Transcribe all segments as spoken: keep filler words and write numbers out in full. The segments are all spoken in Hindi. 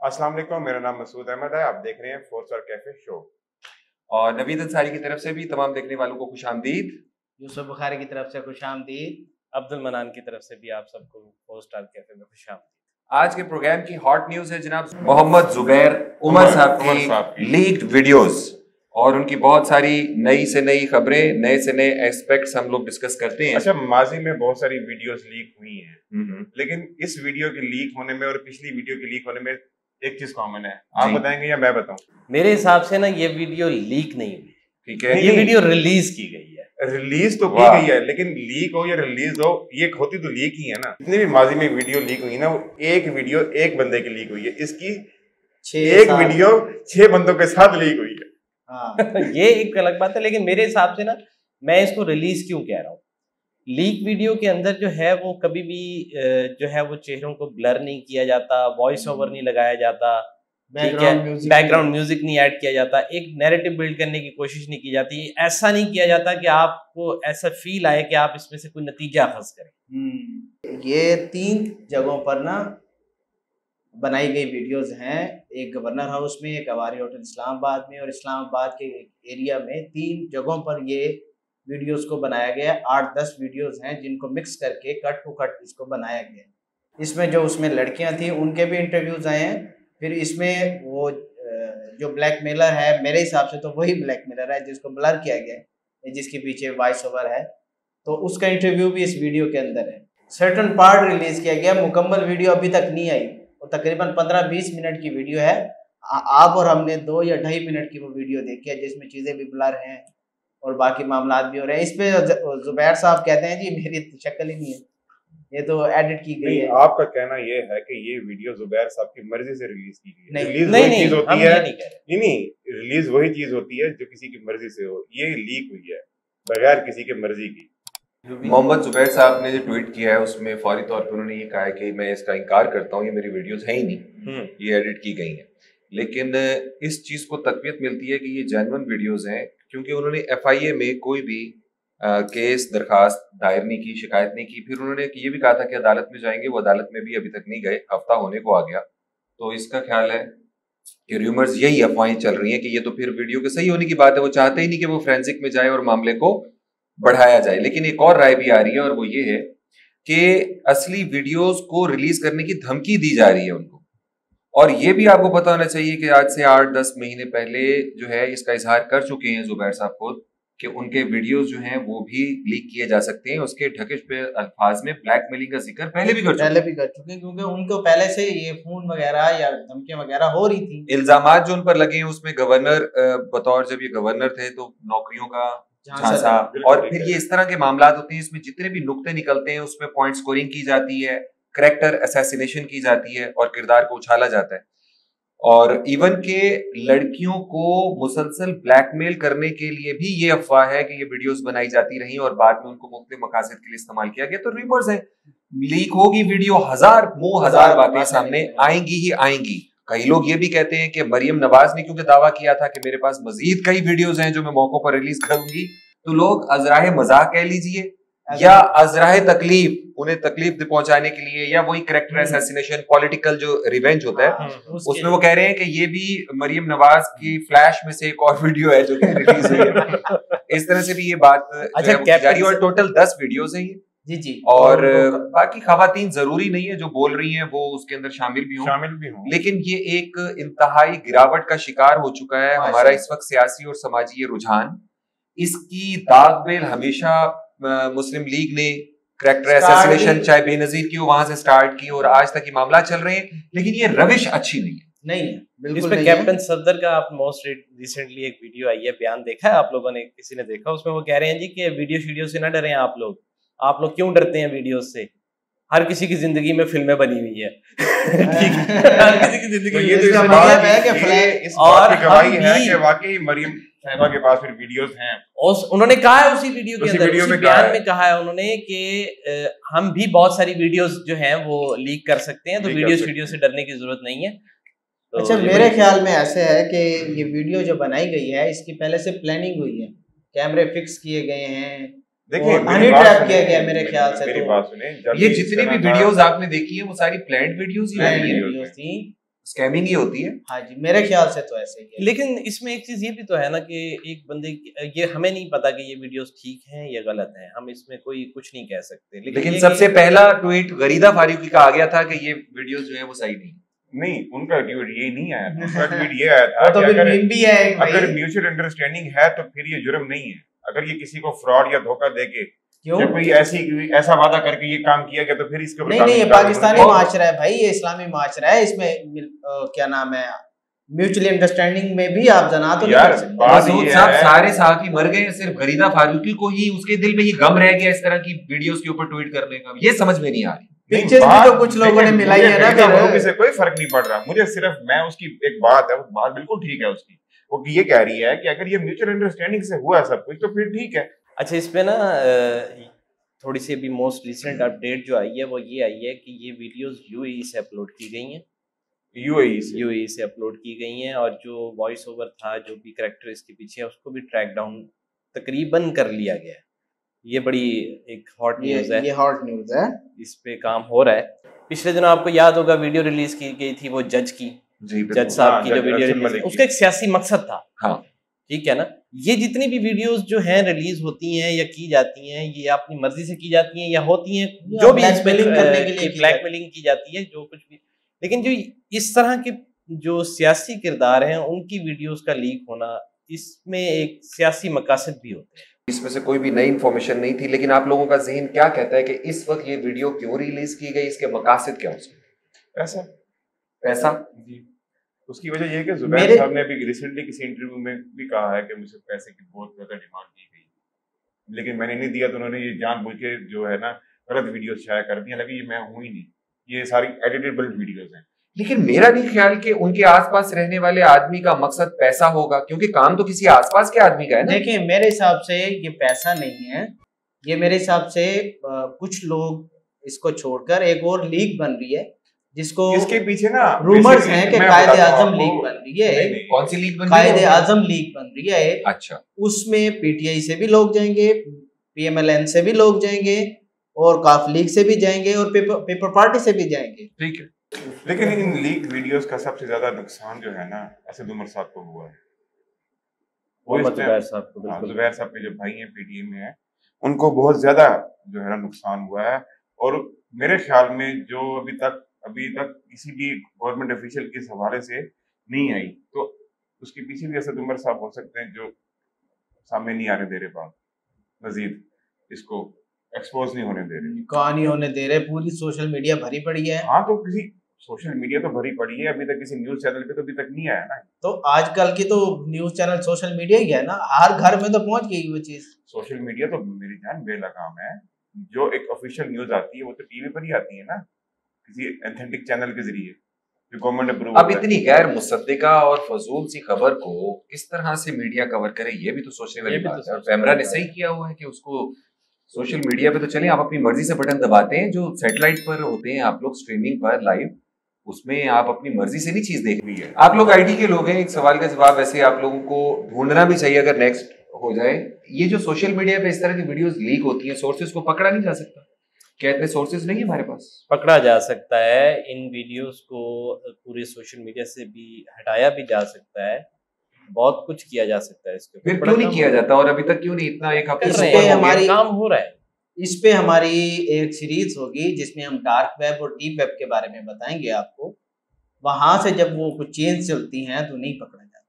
अस्सलाम वालेकुम, मेरा नाम मसूद अहमद है। आप देख रहे हैं फोर स्टार कैफे शो। और नवीद अंसारी की तरफ से भी तमाम देखने वालों को खुशामदीद। यूसुफ बुखारी की तरफ से खुशामदीद। अब्दुल मनान की तरफ से भी आप सबको फोर स्टार कैफे में खुशामदीद। आज के प्रोग्राम की हॉट न्यूज है जनाब मोहम्मद जुबैर उमर साहब की लीक्ड वीडियोस और उनकी बहुत सारी नई से नई खबरें, नए से नए एस्पेक्ट्स हम लोग डिस्कस करते हैं। अच्छा, माजी में बहुत सारी वीडियोस लीक हुई हैं, लेकिन इस वीडियो के लीक होने में और पिछली वीडियो के लीक होने में एक चीज कॉमन है। आप बताएंगे या मैं बताऊं? मेरे हिसाब से ना ये वीडियो लीक नहीं हुई, ठीक है, ये वीडियो रिलीज की गई है। रिलीज तो की गई है, लेकिन लीक हो या रिलीज हो, ये होती तो लीक ही है ना। जितनी भी माजी में वीडियो लीक हुई ना, वो एक वीडियो एक बंदे की लीक हुई है। इसकी एक वीडियो छह बंदों के साथ लीक हुई है। हाँ। ये एक अलग बात है, लेकिन मेरे हिसाब से ना मैं इसको रिलीज क्यों कह रहा हूँ, लीक वीडियो के अंदर जो है वो कभी भी जो है वो चेहरों को ब्लर नहीं किया जाता, वॉइस ओवर नहीं लगाया जाता, बैकग्राउंड म्यूजिक नहीं ऐड किया जाता, एक नैरेटिव बिल्ड करने की कोशिश नहीं की जाती। ऐसा नहीं किया जाता कि आपको ऐसा फील आए कि आप इसमें से कोई नतीजा अखज़ करें। ये तीन जगहों पर ना बनाई गई वीडियोस हैं, एक गवर्नर हाउस में, एक अवारी होटल इस्लामाबाद में और इस्लामाबाद के एरिया में। तीन जगहों पर ये वीडियोस को बनाया गया। आठ दस वीडियोस हैं जिनको मिक्स करके कट टू कट इसको बनाया गया। इसमें जो उसमें लड़कियां थी उनके भी इंटरव्यूज आए हैं। फिर इसमें वो जो ब्लैकमेलर है, मेरे हिसाब से तो वही ब्लैकमेलर है जिसको ब्लर किया गया है, जिसके पीछे वॉइस ओवर है, तो उसका इंटरव्यू भी इस वीडियो के अंदर है। सर्टन पार्ट रिलीज किया गया, मुकम्मल वीडियो अभी तक नहीं आई। वो तकरीबन पंद्रह बीस मिनट की वीडियो है। आप और हमने दो या ढाई मिनट की वो वीडियो देखी है, जिसमें चीज़ें भी ब्लर हैं और बाकी मामला भी हो रहे हैं। इस पे जुबैर साहब कहते हैं जी मेरी शक्ल ही नहीं है, ये तो एडिट की गई है। आपका कहना ये है कि ये वीडियो जुबैर साहब की मर्जी से रिलीज की गई है? रिलीज नहीं, वही नहीं, चीज होती है, नहीं नहीं रिलीज वही चीज होती है जो किसी की मर्जी से हो। ये लीक हुई है बगैर किसी के मर्जी की। मोहम्मद जुबैर साहब ने जो ट्वीट किया है उसमें फौरी तौर पर उन्होंने ये कहा है कि मैं इसका इनकार करता हूँ, ये मेरी वीडियोस है ही नहीं, ये एडिट की गई हैं। लेकिन इस चीज को तकवीत मिलती है कि ये जेन्युइन वीडियोस हैं, क्योंकि उन्होंने एफ आई ए में कोई भी आ, केस दरखास्त दायर नहीं की, शिकायत नहीं की। फिर उन्होंने ये भी कहा था कि अदालत में जाएंगे, वो अदालत में भी अभी तक नहीं गए, हफ्ता होने को आ गया। तो इसका ख्याल है कि र्यूमर्स यही अफवाहें चल रही हैं कि ये तो फिर वीडियो के सही होने की बात है, वो चाहते ही नहीं कि वो फोरेंसिक में जाए और मामले को बढ़ाया जाए। लेकिन एक और राय भी आ रही है और वो ये है कि असली वीडियोस को रिलीज करने की धमकी दी जा रही है उनको। और ये भी आपको पता होना चाहिए कि आज से आठ दस महीने पहले जो है इसका इजहार कर चुके हैं जुबैर साहब खुद कि उनके वीडियोस जो हैं वो भी लीक किए जा सकते हैं। उसके ढकिश पे अल्फाज में ब्लैकमेलिंग का जिक्र पहले भी कर चुके पहले भी कर चुके हैं, क्योंकि उनको पहले से ये फोन वगैरह या धमकियां वगैरह हो रही थी। इल्जामात जो उन पर लगे हैं उसमें गवर्नर बतौर जब ये गवर्नर थे तो नौकरियों का झांसा, और फिर ये इस तरह के मामला होते हैं इसमें जितने भी नुक्ते निकलते हैं उसमें पॉइंट स्कोरिंग की जाती है, कैरेक्टर असैसिनेशन की जाती है और किरदार को उछाला जाता है। और इवन के लड़कियों को मुसलसल ब्लैकमेल करने के लिए भी ये अफवाह है कि ये वीडियोस बनाई जाती रही और बाद में उनको मुख्तलिफ मकासद के लिए इस्तेमाल किया गया। तो रिमर्स है, लीक होगी वीडियो, हजार मुंह हजार बातें सामने आएंगी ही आएंगी। कई लोग ये भी कहते हैं कि मरियम नवाज ने क्योंकि दावा किया था कि मेरे पास मजीद कई वीडियोस हैं जो मैं मौकों पर रिलीज करूंगी, तो लोग अजराह मजाक कह लीजिए या अजराह तकलीफ, उन्हें तकलीफ पहुंचाने के लिए, या वही कैरेक्टर असैसिनेशन, पॉलिटिकल जो रिवेंज होता है उसमें वो कह रहे हैं कि ये भी मरियम नवाज की फ्लैश में से एक और वीडियो है जो कि रिलीज हुई है। इस तरह से भी ये बात अच्छा जारी, और टोटल दस वीडियोस हैं ये जी जी। और बाकी खवातीन जरूरी नहीं है जो बोल रही हैं वो उसके अंदर शामिल भी हों, शामिल भी हों। लेकिन ये एक इंतहाई गिरावट का शिकार हो चुका है हमारा इस वक्त सियासी और समाजी ये रुझान। इसकी दागबेल हमेशा मुस्लिम लीग ने कैरेक्टर असैसिनेशन चाहे बेनजीर की हो वहां से स्टार्ट की और आज तक ये मामला चल रहे हैं, लेकिन ये रविश अच्छी नहीं है। नहीं है, बिल्कुल इस पे कैप्टन सफदर का आप मोस्ट रिसेंटली एक वीडियो आई है, बयान देखा है आप लोगों ने, किसी ने देखा? उसमें वो कह रहे हैं जी कि वीडियो वीडियो से ना डरें आप लोग, आप लोग क्यों डरते हैं वीडियो से? हर किसी की जिंदगी में फिल्में बनी हुई है। ठीक है, हर किसी की जिंदगी में। ये तो इसका मतलब है कि इस बात की गवाही है कि वाकई मरियम साहिबा के पास फिर वीडियोस हैं। और उन्होंने कहा है उसी वीडियो के अंदर, उसी बयान में कहा है उन्होंने कि हम भी बहुत सारी वीडियोस जो हैं वो लीक कर सकते हैं, तो वीडियोस वीडियो से डरने की जरूरत नहीं है। तो अच्छा, मेरे ख्याल में ऐसे है कि ये वीडियो जो बनाई गई है इसकी पहले से प्लानिंग हुई है, कैमरे फिक्स किए गए हैं, देखिए हनी ट्रैप किया गया मेरे ख्याल से। मेरी तो बात सुने, ये जितनी भी वीडियोस आपने देखी है वो सारी प्लान्ड वीडियोस ही थी। स्कैमिंग ही होती है। हाँ जी, मेरे ख्याल से तो ऐसे ही है। लेकिन इसमें एक चीज ये भी तो है ना कि एक बंदे की, ये हमें नहीं पता कि ये वीडियोस ठीक हैं या गलत हैं, हम इसमें कोई कुछ नहीं कह सकते। लेकिन, लेकिन सबसे पहला ट्वीट गरीदा फारूकी का आ गया था कि ये वीडियोस जो है वो सही नहीं। नहीं, उनका ट्वीट ये नहीं आया था, उनका ट्वीट ये आया था तो कि फिर अगर मीम भी है एक भाई। अगर म्यूचुअल अंडरस्टैंडिंग है तो फिर ये जुर्म नहीं है। अगर ये किसी को फ्रॉड या धोखा देके क्यों? या कोई ऐसी ऐसा वादा करके ये काम किया गया तो फिर इसके ऊपर नहीं नहीं, ये कानूनी पाकिस्तानी कार्रवाई माशरा है भाई, ये इस्लामी माशरा है। इसमें अ, क्या नाम है, म्यूचुअली अंडरस्टैंडिंग में भी आप जना तो नहीं यार, कर सकते। बात मसूद ये साहब है- सारे साहबी मर गए, सिर्फ गरीदा फारूकी को ही उसके दिल में ही गम रह गया इस तरह की वीडियोस के ऊपर ट्वीट करने का। ये समझ में नहीं आ रही। नहीं, पिक्चर्स भी बात- तो कुछ लोगों ने देखिए, मिलाई मुझे है ना गरीदा फिर। फारूकी से कोई फर्क नहीं पड़ रहा मुझे, सिर्फ मैं उसकी एक बात है, वो बात बिल्कुल ठीक है उसकी, वो ये कह रही है कि अगर ये म्यूचुअल अंडरस्टैंडिंग से हुआ सब कुछ तो फिर ठीक है। अच्छा, इसमें ना अ, थोड़ी सी अभी मोस्ट रिसेंट अपडेट जो आई है वो ये आई है कि ये वीडियोस यूएई से अपलोड की गई हैं, यूएई से यूएई से अपलोड की गई हैं, और जो वॉइस ओवर था, जो भी कैरेक्टर इसके पीछे है, उसको भी ट्रैक डाउन तकरीबन कर लिया गया है। ये बड़ी एक हॉट ये न्यूज़ है, ये हॉट न्यूज़ है। इस पे काम हो रहा है। पिछले दिनों आपको याद होगा वीडियो रिलीज की गई थी वो जज की, जी जज साहब हाँ, की जो जज वीडियो अरशद रिलीज, मलिक की। उसका एक सियासी मकसद था। हाँ, ठीक है ना। ये जितनी भी वीडियोस जो हैं रिलीज होती हैं या की जाती हैं, ये अपनी मर्जी से की जाती हैं या होती हैं, या जो भी blackmailing करने के लिए की ब्लैकमेलिंग की जाती है, जो कुछ भी। लेकिन जो इस तरह के जो सियासी किरदार हैं उनकी वीडियोस का लीक होना, इसमें एक सियासी मकासद भी होते हैं। इसमें से कोई भी नई इन्फॉर्मेशन नहीं थी, लेकिन आप लोगों का ज़हन क्या कहता है कि इस वक्त ये वीडियो क्यों रिलीज की गई, इसके मकासद क्या हो सकते? ऐसा पैसा। जी, उसकी वजह ये है कि जुबैर मेरे- साहब ने अभी रिसेंटली किसी इंटरव्यू में भी कहा है कि मुझे पैसे की बहुत ज्यादा डिमांड की गई, लेकिन मैंने नहीं दिया, तो उन्होंने ये जानबूझ के जो है ना गलत वीडियो शाया कर दी। हालांकि ये मैं हूं ही नहीं, ये सारी एडिटेबल वीडियोस हैं। लेकिन मेरा नहीं ख्याल कि उनके आसपास रहने वाले आदमी का मकसद पैसा होगा, क्योंकि काम तो किसी आसपास के आदमी का है ना। देखिए, मेरे हिसाब से ये पैसा नहीं है, ये मेरे हिसाब से अ, कुछ लोग इसको छोड़कर एक और लीग बन रही है, जिसको इसके पीछे ना रूमर्स basically हैं कि मैं कायदे बताता हूं आजम आपको- लीग बन रही है। नहीं, नहीं, कौन सी लीग बन कायदे रही है? आजम लीग बन रही है। अच्छा, उसमें पीटीआई से भी लोग जाएंगे, पीएमएलएन से भी लोग जाएंगे, और काफ लीग से भी जाएंगे, और पेपर पेपर पार्टी से भी जाएंगे। ठीक है। लेकिन इन लीक वीडियोस का सबसे ज्यादा नुकसान जो है ना असद उमर साहब को हुआ है। वो मोहम्मद इस टाइम- जुबैर साहब को हाँ, बिल्कुल। जुबैर साहब के जो भाई हैं पीटीए में है, उनको बहुत ज्यादा जो है ना नुकसान हुआ है। और मेरे ख्याल में जो अभी तक अभी तक किसी भी गवर्नमेंट ऑफिशियल के इस हवाले से नहीं आई, तो उसके पीछे भी असद उमर साहब हो सकते हैं, जो सामने नहीं आने दे रहे, बात मजीद इसको एक्सपोज नहीं होने दे रहे। कहानी होने दे रहे, पूरी सोशल मीडिया भरी पड़ी है। हाँ, तो किसी सोशल मीडिया तो भरी पड़ी है, अभी तक किसी न्यूज चैनल पे तो अभी तक नहीं आया ना। तो आजकल की तो न्यूज चैनल सोशल मीडिया ही है ना, हर घर में तो पहुंच गई वो चीज। सोशल मीडिया तो मेरी जान बेलगाम है, जो एक ऑफिशियल न्यूज आती है वो तो टीवी पर ही आती है ना, किसी ऑथेंटिक चैनल के जरिए जो गवर्नमेंट अप्रूव। अब इतनी गैर मुसद्दिका और फजूल सी खबर को किस तरह से मीडिया कवर करे, ये भी तो सोचने वाली ये भी तो बात है। और सोचने कैमरा वाली ने बात सही है। किया हुआ है कि उसको सोशल मीडिया पे तो चले, आप अपनी मर्जी से बटन दबाते हैं, जो सैटेलाइट पर होते हैं आप लोग स्ट्रीमिंग पर लाइव, उसमें आप अपनी मर्जी से नहीं चीज देख रही है। आप लोग आईटी के लोग हैं, एक सवाल का जवाब वैसे आप लोगों को ढूंढना भी चाहिए अगर नेक्स्ट हो जाए। ये जो सोशल मीडिया पे इस तरह की वीडियोस लीक होती हैं, सोर्सेज को पकड़ा नहीं जा सकता? क्या इतने सोर्सेज नहीं है हमारे पास? पकड़ा जा सकता है, इन वीडियोस को पूरे सोशल मीडिया से भी हटाया भी जा सकता है, बहुत कुछ किया जा सकता है इसके ऊपर। फिर क्यों नहीं किया जाता, और अभी तक क्यों नहीं? इतना एक हफ्ते कर से रहे ऊपर हैं, हो गया। हमारी- काम हो रहा है। इस पे हमारी एक सीरीज होगी जिसमें हम डार्क वेब और डीप वेब के बारे में बताएंगे आपको। वहां से जब वो कुछ चेंज चलती हैं तो नहीं पकड़ा जाता।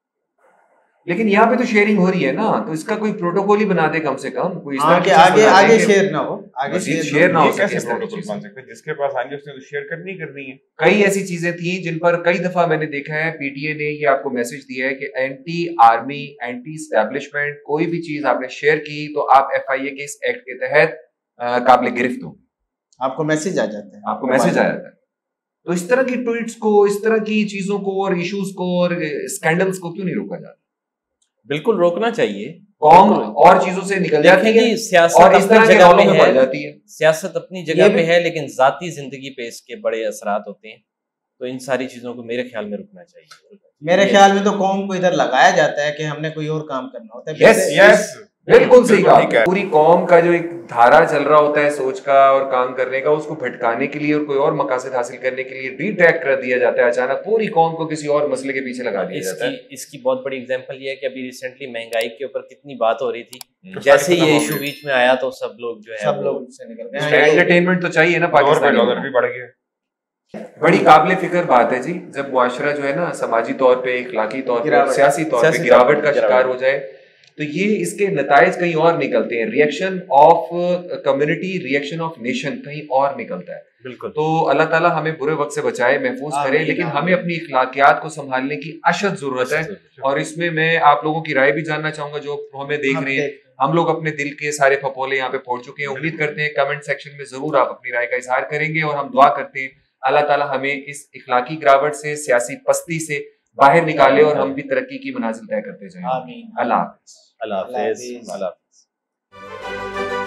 लेकिन यहाँ पे तो शेयरिंग हो रही है ना, तो इसका कोई प्रोटोकॉल ही बना दे कम से कम। कोई इस तरह आगे की चीज आगे बना दे आगे कि शेयर ना हो, आगे मजीद शेयर शेयर ना हो ये सके कैसे इस तरह की प्रोटोकॉल चीजें। बन सकते हैं? जिसके पास आएंगे उसने तो शेयर करनी ही करनी है। कई ऐसी चीजें थी जिन पर कई दफा मैंने देखा है पीटीए ने ये आपको मैसेज दिया है कि एंटी आर्मी, एंटी स्टैब्लिशमेंट कोई भी चीज आपने शेयर की तो आप एफआईए के इस एक्ट के तहत काबिल गिरफ्त हो, आपको मैसेज आ जाता है, आपको मैसेज आ जाता है। तो इस तरह की ट्वीट्स को, इस तरह की चीजों को और इश्यूज को और स्कैंडल्स को क्यों नहीं रोका जाता? बिल्कुल रोकना चाहिए। कौम और चीजों से निकल जाती देखें है जी, सियासत और इस अपनी तरह के जगह रौलों पे में पड़ है, जाती है। सियासत अपनी ये जगह पे भी- है, लेकिन जाती जिंदगी पे इसके बड़े असरात होते हैं। तो इन सारी चीजों को मेरे ख्याल में रुकना चाहिए। मेरे ख्याल में तो कौम को इधर लगाया जाता है कि हमने कोई और काम करना होता है। Yes, वैसे yes, बिल्कुल सही बिल्कुल ठीक कहा। है। पूरी कौम का जो एक धारा चल रहा होता है सोच का और काम करने का, उसको भटकाने के लिए और कोई और मकासद हासिल करने के लिए डिट्रैक्ट कर दिया जाता है। अचानक पूरी कौम को किसी और मसले के पीछे लगा दिया जाता है। इसकी इसकी बहुत बड़ी एग्जांपल ये है कि अभी रिसेंटली महंगाई के ऊपर कितनी बात हो रही थी, हम्म। जैसे खत्म ये हो इशू गई। बीच में आया तो सब लोग जो है सब वो- लोग से निकल उसमें गए। एंटरटेनमेंट तो चाहिए ना डॉलर पे पाकिस्तानी डॉलर में। भी बढ़ गया। बड़ी काबिल फिक्र बात है जी, जब मुआशरा जो है ना समाजी तौर पे, इखलाकी तौर पे, गिरावट। सियासी तौर पे सियासी गिरावट तौर का पे शिकार गिरावट। हो जाए, तो ये इसके नतायज कहीं और निकलते हैं। Reaction of community, reaction of nation कहीं और निकलता है। बिल्कुल। तो अल्लाह ताला हमें बुरे वक्त से बचाए, महफूज करे, आमीन, लेकिन आमीन। हमें अपनी इखलाकियात को संभालने की अशद जरूरत है। और इसमें मैं आप लोगों की राय भी जानना चाहूंगा जो हमें देख हम रहे हैं। देख- हम लोग अपने दिल के सारे फपोले यहाँ पे फोड़ चुके हैं। उम्मीद करते हैं कमेंट सेक्शन में जरूर आप अपनी राय का इजहार करेंगे, और हम दुआ करते हैं अल्लाह ताला हमें इस इखलाकी गिरावट से, सियासी पस्ती से बाहर निकाले और हम भी तरक्की की मनाजिल तय करते जाएं। आमीन। अल्लाह हाफ़िज़। अल्लाह अल्लाह हाफ़िज़। हाफ़िज़। अल्लाह हाफ़िज़।